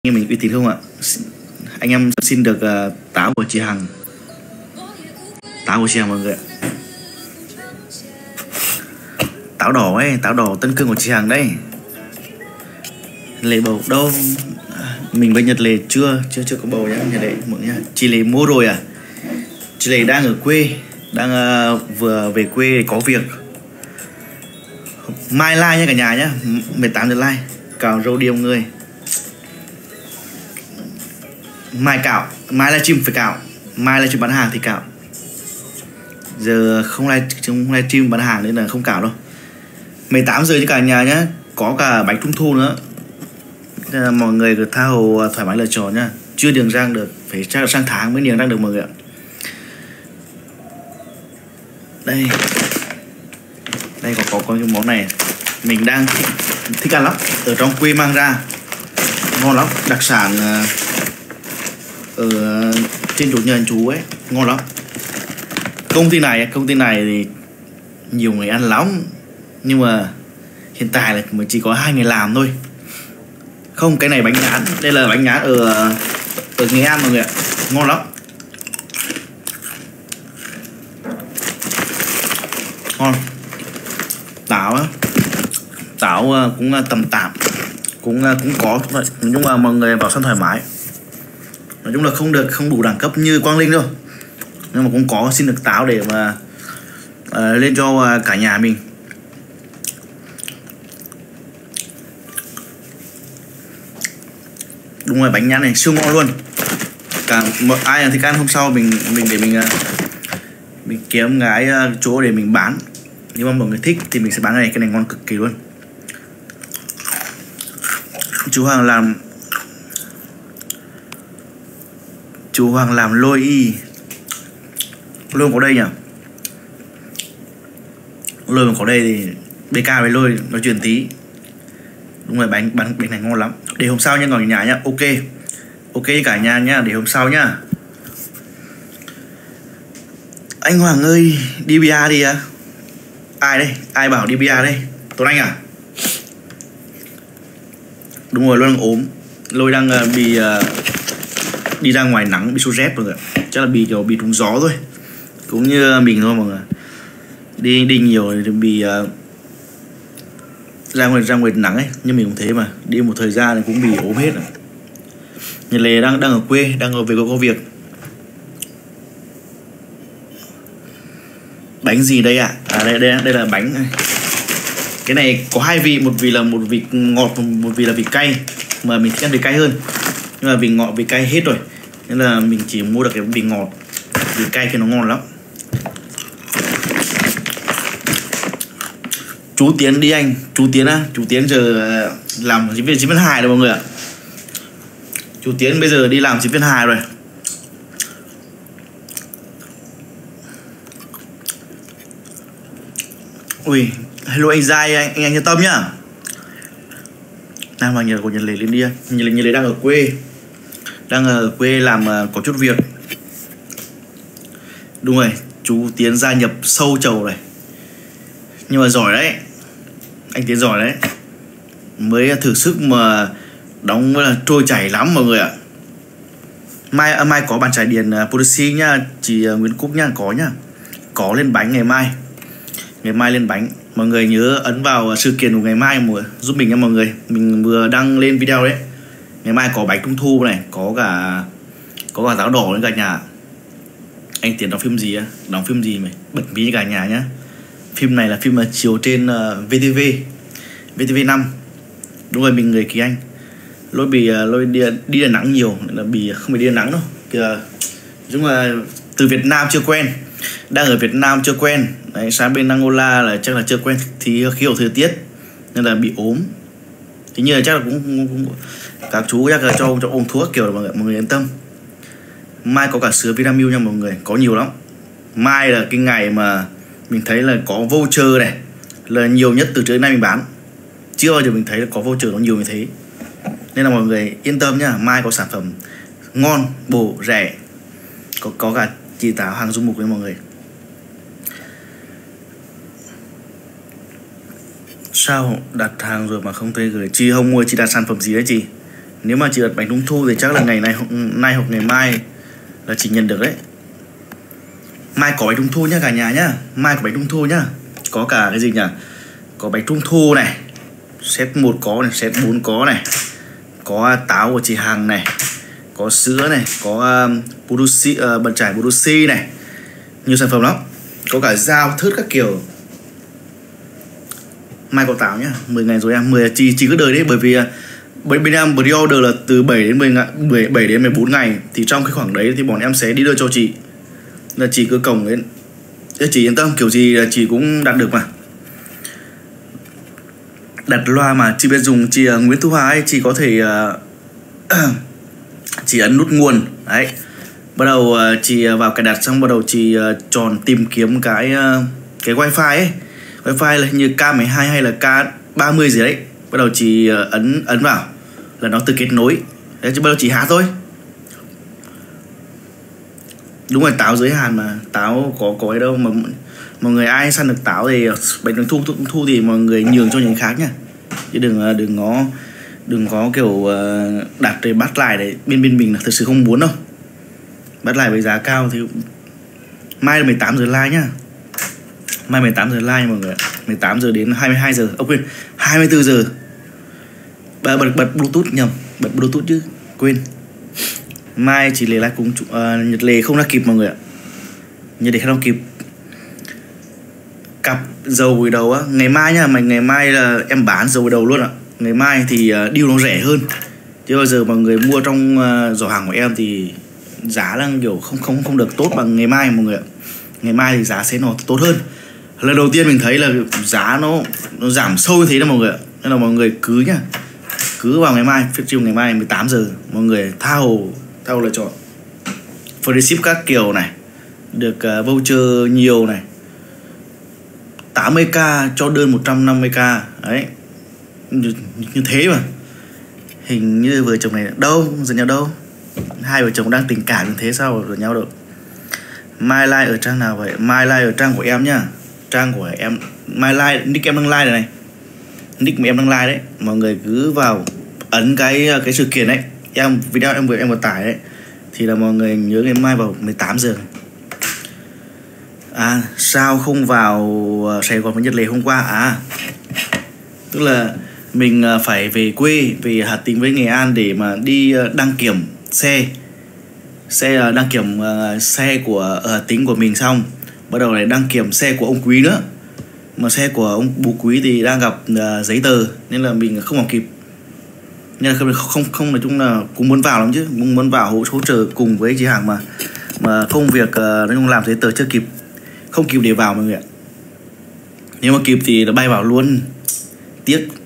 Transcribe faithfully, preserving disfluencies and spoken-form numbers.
Anh em mình uy tín không ạ? Anh em xin được uh, táo của chị Hằng. Táo của chị Hằng mọi người ạ. Táo đỏ ấy, táo đỏ Tân Cương của chị Hằng đấy. Lệ bầu đâu? Mình với Nhật Lệ chưa, chưa chưa có bầu nhá, Nhật Lệ mọi nhá. Chị Lệ mua rồi à? Chị Lệ đang ở quê, đang uh, vừa về quê có việc. Mai like nha cả nhà nhá, mười tám giờ like. Cào râu điêu người. Mai cạo, mai livestream phải cạo, mai livestream bán hàng thì cạo. Giờ không live không livestream bán hàng nên là không cạo đâu. mười tám giờ cho cả nhà nhá, có cả bánh trung thu nữa. Nên là mọi người cứ tha hồ thoải mái lựa chọn nhá. Chưa niềng rang được, phải chắc là sang tháng mới niềng rang được mọi người ạ. Đây. Đây có có có cái món này mình đang thích, thích ăn lắm, ở trong quê mang ra. Ngon lắm, đặc sản ở trên chỗ nhà anh chú ấy, ngon lắm. Công ty này công ty này thì nhiều người ăn lắm, nhưng mà hiện tại là mới chỉ có hai người làm thôi. Không, cái này bánh ngán, đây là bánh ngán ở ở Nghệ An mọi người ạ, ngon lắm, ngon. Táo á, táo cũng tầm tạm, cũng cũng có, nhưng mà mọi người vào sân thoải mái. Nói chung là không được, không đủ đẳng cấp như Quang Linh đâu, nhưng mà cũng có xin được táo để mà uh, lên cho uh, cả nhà mình. Đúng rồi, bánh nhãn này siêu ngon luôn. Cả một ai là thích ăn hôm sau mình mình để mình uh, mình kiếm cái uh, chỗ để mình bán. Nếu mà mọi người thích thì mình sẽ bán cái này, cái này ngon cực kỳ luôn. Chú Hoàng làm Chú Hoàng làm lôi y. Lôi có đây nhỉ? Lôi mà có đây thì bê ca với lôi nói chuyện tí. Đúng rồi, bánh bánh bánh này ngon lắm. Để hôm sau nha cả nhà nhá. Ok. Ok cả nhà nhá, để hôm sau nhá. Anh Hoàng ơi, đi bia đi à? Ai đây? Ai bảo đi bia đây? Tuấn Anh à? Đúng rồi, lôi đang ốm. Lôi đang uh, bị uh, đi ra ngoài nắng, bị sốt rét mọi người. Chắc là bị kiểu bị trúng gió thôi, cũng như mình thôi mọi người. Đi đi nhiều thì bị uh, ra ngoài ra ngoài nắng ấy, nhưng mình cũng thế mà. Đi một thời gian thì cũng bị ốm hết rồi. Nhật Lệ đang đang ở quê, đang ở về có, có việc. Bánh gì đây ạ? À? à đây đây đây là bánh này. Cái này có hai vị, một vị là một vị ngọt, một vị là vị cay, mà mình thích ăn vị cay hơn. Nhưng mà vị ngọt vị cay hết rồi, nên là mình chỉ mua được cái vị ngọt. Vị cay thì nó ngon lắm. Chú Tiến đi anh, chú Tiến á, chú Tiến giờ làm diễn viên diễn viên hài rồi mọi người ạ. Chú Tiến bây giờ đi làm diễn viên hài rồi. Ui, hello anh Giai, anh anh, anh yên tâm nhá. Nam Hoàng Nhật của Nhật Lệ lên đi. Nhật Lệ, Nhật Lệ đang ở quê, đang ở quê làm uh, có chút việc. Đúng rồi, chú Tiến gia nhập sâu chầu này, nhưng mà giỏi đấy, anh Tiến giỏi đấy, mới thử sức mà đóng là trôi chảy lắm mọi người ạ. Mai à, mai có bàn trải điền uh, policy nhá, chị uh, Nguyễn Cúc nhá, có nhá, có lên bánh ngày mai. Ngày mai lên bánh, mọi người nhớ ấn vào sự kiện của ngày mai mọi giúp mình nha mọi người. Mình vừa đăng lên video đấy. Ngày mai có bánh trung thu này, có cả có cả táo đỏ lên cả nhà. Anh Tiến đóng phim gì á? Đóng phim gì mày? Bật mí cho cả nhà nhá. Phim này là phim là chiếu trên uh, vê tê vê, vê tê vê năm. Đúng rồi, mình người Kỳ Anh. Lôi bị uh, lôi đi đi Đà Nẵng nhiều, là bị không bị đi Đà Nẵng đâu. Kìa, nhưng mà từ Việt Nam chưa quen, đang ở Việt Nam chưa quen. Đấy, sang bên Angola là chắc là chưa quen thì khí hậu thời tiết nên là bị ốm. Thế nhưng là chắc là cũng, cũng, cũng các chú chắc là cho cho uống thuốc kiểu là mọi người, mọi người yên tâm. Mai có cả sữa Vinamilk nha mọi người, có nhiều lắm. Mai là cái ngày mà mình thấy là có voucher này là nhiều nhất từ trước đến nay mình bán. Chưa bao giờ mình thấy là có voucher nó nhiều như thế. Nên là mọi người yên tâm nhá, mai có sản phẩm ngon, bổ, rẻ. Có có cả chỉ táo hàng dung mục đấy mọi người. Sao đặt hàng rồi mà không thấy gửi? Chị không mua, chị đặt sản phẩm gì đấy chị? Nếu mà chị đặt bánh trung thu thì chắc là ngày này nay hoặc ngày mai là chị nhận được đấy. Mai có bánh trung thu nhá cả nhà nhá. Mai có bánh trung thu nhá. Có cả cái gì nhỉ? Có bánh trung thu này, set một có này, set bốn có này, có táo của chị Hằng này, có sữa này, có um, Budusi, uh, bật trải Budusi này, nhiều sản phẩm lắm. Có cả dao thớt các kiểu. Mai có táo nhá, mười ngày rồi em, mười chỉ chỉ cứ đợi đấy, bởi vì bên bên em pre-order là từ bảy đến mười ngày, bảy đến mười bốn ngày, thì trong cái khoảng đấy thì bọn em sẽ đi đưa cho chị. Là chị cứ cổng đến, chị yên tâm, kiểu gì là chị cũng đặt được mà. Đặt loa mà chị biết dùng, chị uh, Nguyễn Thu Hà ấy, chị có thể uh, chị ấn nút nguồn đấy, bắt đầu uh, chị vào cài đặt, xong bắt đầu chị uh, chọn tìm kiếm cái uh, cái wifi ấy, wifi là như K mười hai hay là K ba mươi gì đấy, bắt đầu chị uh, ấn ấn vào là nó tự kết nối đấy, chứ bắt đầu chị hát thôi. Đúng rồi, táo giới hạn mà, táo có có ấy đâu mà mọi người ai săn được táo thì bánh trung thu trung thu thì mọi người nhường cho những khác nhá, chứ đừng đừng có đừng có kiểu đặt để bắt lại đấy, bên bên mình là thực sự không muốn đâu, bắt lại với giá cao. Thì mai là mười tám giờ live nhá, mai mười tám giờ live mọi người, mười tám giờ đến hai mươi hai giờ, ông quên hai mươi tư giờ. Bật bật bật Bluetooth nhầm, bật Bluetooth chứ quên. Mai chỉ lề lại cùng uh, Nhật lề không ra kịp mọi người ạ, Nhật lề không ra kịp. Cặp dầu gội đầu á, ngày mai nhá, mà ngày mai là em bán dầu gội đầu luôn ạ. Ngày mai thì uh, deal nó rẻ hơn, chứ bao giờ mọi người mua trong uh, giỏ hàng của em thì giá là kiểu không không không được tốt bằng ngày mai mọi người ạ. Ngày mai thì giá sẽ nó tốt hơn. Lần đầu tiên mình thấy là giá nó nó giảm sâu như thế đó mọi người ạ. Nên là mọi người cứ nhá, cứ vào ngày mai, phiên chiều ngày mai mười tám giờ mọi người tha hồ tha hồ lựa chọn. Free ship các kiểu này, được uh, voucher nhiều này, tám mươi k cho đơn một trăm năm mươi k đấy, như, như thế mà. Hình như vợ chồng này đâu giận nhau đâu, hai vợ chồng đang tình cảm như thế sao rồi nhau được. Mai like ở trang nào vậy? Mai like ở trang của em nhá, trang của em. Mai like nick em đang like này này, nick mà em đang like đấy, mọi người cứ vào ấn cái cái sự kiện đấy, em video em vừa em vừa tải đấy, thì là mọi người nhớ ngày mai vào mười tám giờ. À sao không vào Sài Gòn với Nhật lề hôm qua? À tức là mình phải về quê, về Hà Tĩnh với Nghệ An để mà đi đăng kiểm xe, xe đăng kiểm uh, xe của ở Hà Tĩnh của mình, xong bắt đầu lại đăng kiểm xe của ông Quý nữa, mà xe của ông bố Quý thì đang gặp uh, giấy tờ nên là mình không vào kịp, nên là không không không nói chung là cũng muốn vào lắm chứ, cũng muốn vào hỗ, hỗ trợ cùng với chị Hằng mà mà công việc uh, nói chung làm giấy tờ chưa kịp, không kịp để vào mọi người ạ. Nếu mà kịp thì bay vào luôn, tiếc.